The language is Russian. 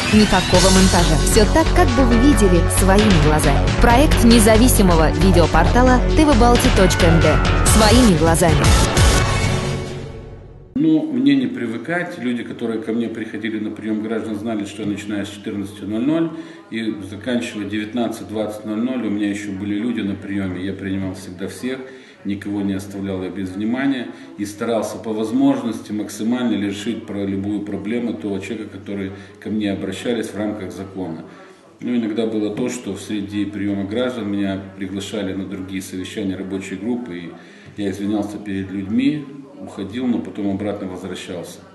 Никакого монтажа. Все так, как бы вы видели своими глазами. Проект независимого видеопортала tvbalti.md. Своими глазами. Ну, мне не привыкать. Люди, которые ко мне приходили на прием граждан, знали, что я начинаю с 14:00 и заканчивая 19-20:00. У меня еще были люди на приеме. Я принимал всегда всех, никого не оставлял я без внимания и старался по возможности максимально решить про любую проблему того человека, который ко мне обращались в рамках закона. Ну, иногда было то, что среди приема граждан меня приглашали на другие совещания рабочей группы, и я извинялся перед людьми, уходил, но потом обратно возвращался.